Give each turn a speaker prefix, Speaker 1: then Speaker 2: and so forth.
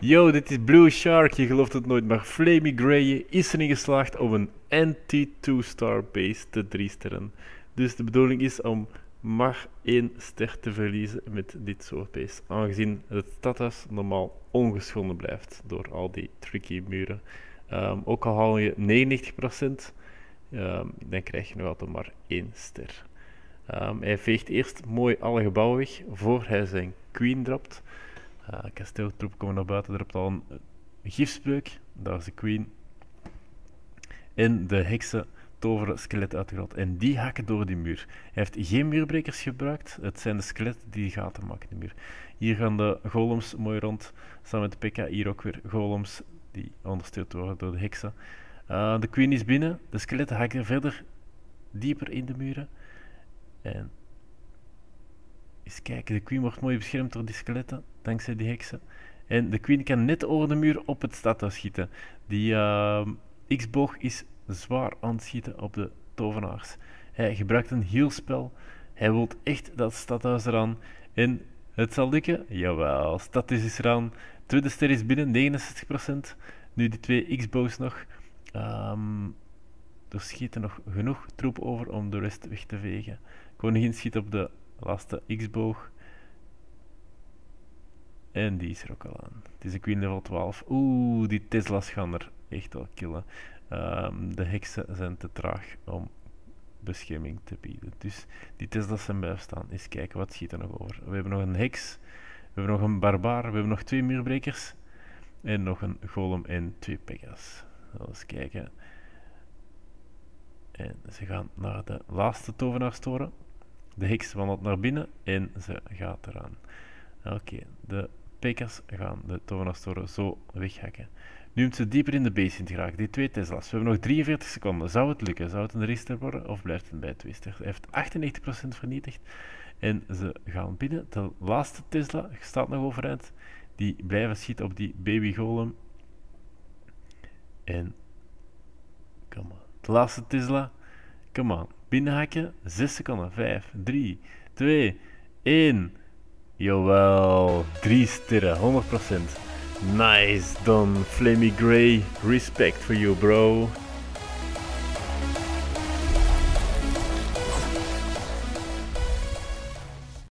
Speaker 1: Yo, dit is Blue Shark, je gelooft het nooit, maar Flamey Grey is erin geslaagd om een anti-2-star base te 3 sterren. Dus de bedoeling is om maar 1 ster te verliezen met dit soort base. Aangezien het stadhuis normaal ongeschonden blijft door al die tricky muren. Ook al haal je 99%, dan krijg je nog altijd maar 1 ster. Hij veegt eerst mooi alle gebouwen weg voor hij zijn queen dropt. Kasteeltroepen komen naar buiten, er dropt al een gifspreuk, daar is de queen. En de heksen toveren skeletten uit de grot en die hakken door die muur. Hij heeft geen muurbrekers gebruikt, het zijn de skeletten die gaten maken in de muur. Hier gaan de golems mooi rond, samen met de P.K. Hier ook weer golems die ondersteund worden door de heksen. De queen is binnen, de skeletten hakken verder dieper in de muren. En eens kijken, de queen wordt mooi beschermd door die skeletten, dankzij die heksen. En de queen kan net over de muur op het stadhuis schieten. Die X-boog is zwaar aan het schieten op de tovenaars. Hij gebruikt een healspel. Hij wil echt dat stadhuis eraan. En het zal lukken. Jawel, stadhuis is eraan. Tweede ster is binnen, 69%. Nu die 2 X-bows nog. Er schieten nog genoeg troepen over om de rest weg te vegen. Koningin schiet op de laatste X-boog. En die is er ook al aan. Het is een queen level 12. Oeh, die Tesla's gaan er echt wel killen. De heksen zijn te traag om bescherming te bieden. Dus die Tesla's zijn blijven staan. Eens kijken, wat schiet er nog over? We hebben nog een heks. We hebben nog een barbaar. We hebben nog 2 muurbrekers. En nog een golem en 2 Pega's. Eens kijken. En ze gaan naar de laatste tovenaarstoren. De heks wandelt naar binnen en ze gaat eraan. Oké, de Pega's gaan de tovenaarstoren zo weghakken. Nu moet ze dieper in de base in te geraken. Die 2 Tesla's. We hebben nog 43 seconden. Zou het lukken? Zou het een rester worden? Of blijft het bij 2 ster? Hij heeft 98% vernietigd. En ze gaan binnen. De laatste Tesla staat nog overeind. Die blijven schieten op die baby golem. En come on. De laatste Tesla. Come on. Binnenhakken. 6 seconden. 5, 3, 2, 1. Jawel. 3 sterren. 100%. Nice done, Flamey Grey. Respect for you, bro.